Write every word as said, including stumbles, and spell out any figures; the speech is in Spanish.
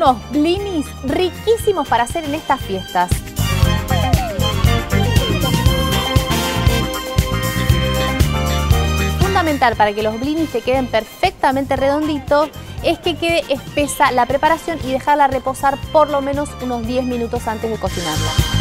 unos blinis riquísimos para hacer en estas fiestas. Fundamental para que los blinis te queden perfectamente redonditos es que quede espesa la preparación y dejarla reposar por lo menos unos diez minutos antes de cocinarla.